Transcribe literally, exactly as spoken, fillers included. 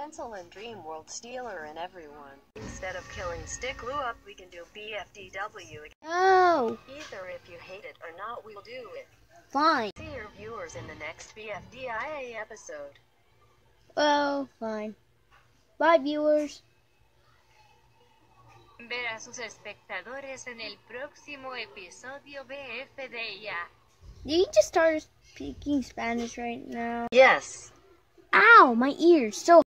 Pencil and Dream World Stealer and everyone. Instead of killing Stick Glue Up, we can do B F D W again. Oh! Either if you hate it or not, we'll do it. Fine. See your viewers in the next B F D I A episode. Well, fine. Bye, viewers. Ver a sus espectadores en el próximo episodio B F D I A. Did you just start speaking Spanish right now? Yes. Ow, my ears so